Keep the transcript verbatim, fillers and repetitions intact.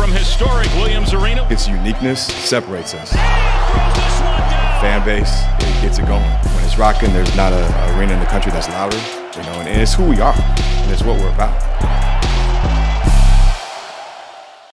from historic Williams Arena. Its uniqueness separates us. Fan base, it gets it going. When it's rocking, there's not an arena in the country that's louder, you know, and it's who we are, and it's what we're about.